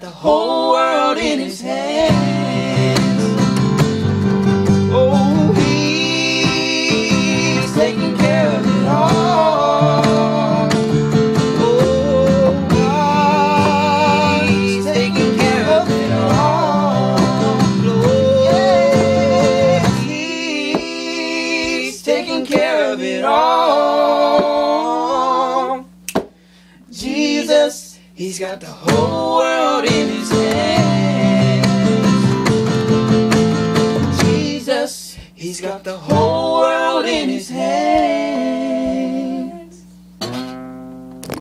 whole world in his hands. Oh, he's taking care of it all. Oh, he's taking care of it all. Lord, he's taking care of it all. Jesus, he's got the whole world in his hands. Jesus, he's got the whole world in his hands.